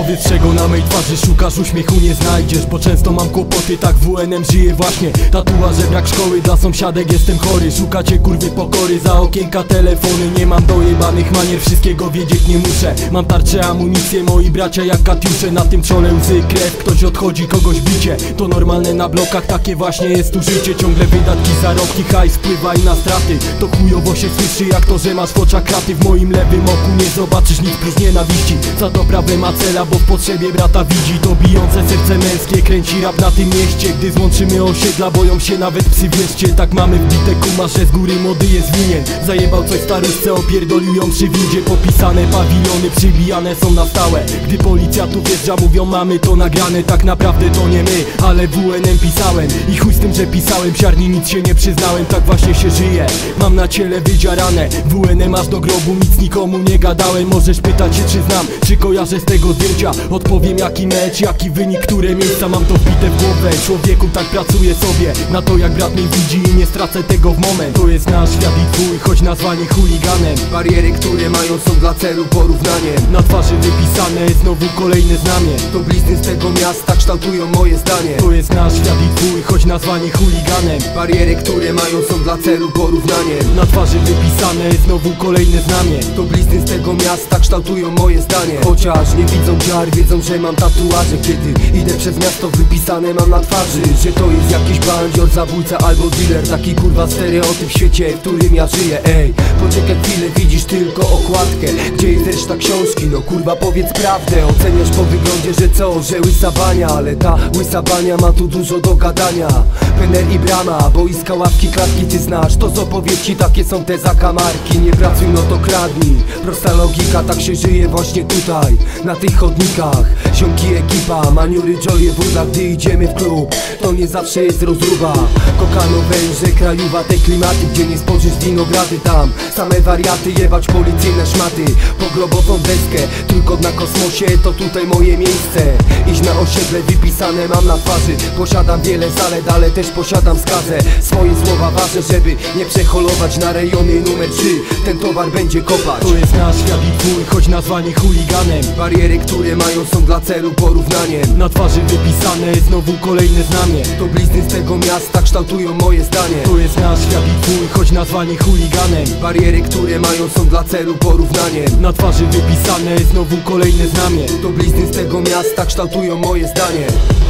powiedz, czego na mej twarzy szukasz, uśmiechu nie znajdziesz, bo często mam kłopoty, tak WNM żyje właśnie. Tatuaże, brak szkoły, dla sąsiadek jestem chory. Szukacie kurwy pokory, za okienka telefony. Nie mam dojebanych manier, wszystkiego wiedzieć nie muszę. Mam tarczę, amunicję, moi bracia jak katiusze. Na tym czole łzy, krew, ktoś odchodzi, kogoś bicie. To normalne na blokach, takie właśnie jest tu życie. Ciągle wydatki, zarobki, hajs wpływa i na straty. To chujowo się słyszy jak to, że masz w oczach kraty. W moim lewym oku nie zobaczysz nic prócz nienawiści. Za to prawdę ma cela, bo w potrzebie brata widzi. To bijące serce męskie, kręci rap na tym mieście. Gdy złączymy osiedla, boją się nawet psy, wierzcie. Tak mamy wbite, kumasz, że z góry młody jest winien. Zajebał coś staruszce, opierdolił ją przy windzie. Popisane pawilony, przybijane są na stałe. Gdy policja tu wjeżdża, mówią mamy to nagrane. Tak naprawdę to nie my, ale WNM pisałem. I chuj z tym, że pisałem, siarni nic się nie przyznałem. Tak właśnie się żyje, mam na ciele wydziarane. WNM aż do grobu, nic nikomu nie gadałem. Możesz pytać się, czy znam, czy kojarzę z tego zdjęcia. Odpowiem jaki mecz, jaki wynik, które miejsca. Mam to wbite w głowę, człowieku tak pracuję sobie. Na to jak brat mnie widzi i nie stracę tego w moment. To jest nasz świat i twój, choć nazwani chuliganem. Bariery, które mają są dla celu porównaniem. Na twarzy wypisane znowu kolejne znamie. To blizny z tego miasta kształtują moje zdanie. To jest nasz świat i twój, choć nazwani chuliganem. Bariery, które mają są dla celu porównaniem. Na twarzy wypisane znowu kolejne znamie. To blizny z tego miasta kształtują moje zdanie. Chociaż nie widzą dziar, wiedzą, że mam tatuaże. Kiedy idę przez miasto, wypisane mam na twarzy, że to jest jakiś bandzior, zabójca albo dealer. Taki kurwa stereotyp w świecie, w którym ja żyję. Ej, poczekaj chwilę, widzisz tylko okładkę. Gdzie jest reszta książki? No kurwa powiedz prawdę. Oceniasz po wyglądzie, że co? Że łysa bania. Ale ta łysa bania ma tu dużo do gadania. Pener i brama, boiska, ławki, klatki ty znasz. To z opowieści, takie są te zakamarki. Nie pracuj, no to kradnij. Prosta logika, tak się żyje właśnie tutaj, na tych chodnikach. Ziomki, ekipa, maniury, joye, woda. Gdy idziemy w klub, to nie zawsze jest rozruba. Kokano, węże, krajowa, te klimaty. Gdzie nie spożysz winogrady, tam same wariaty, jebać policyjne szmaty. Pogrobową deskę, tylko na kosmosie, to tutaj moje miejsce. Iść na osiedle, wypisane mam na twarzy. Posiadam wiele zalet, ale też posiadam skazę. Swoje słowa ważę, żeby nie przeholować na rejony numer 3. Ten towar będzie kopać. To jest nasz świat i twój, choć nazwani chuliganem. Bariery, które mają są dla celu porównaniem. Na twarzy wypisane znowu kolejne znamie. To blizny z tego miasta kształtują moje zdanie. To jest nasz świat i twój, choć nazwani chuliganem. Bariery, które mają są dla celu porównaniem. Na twarzy wypisane znowu kolejne znamie. To blizny z tego miasta kształtują moje zdanie.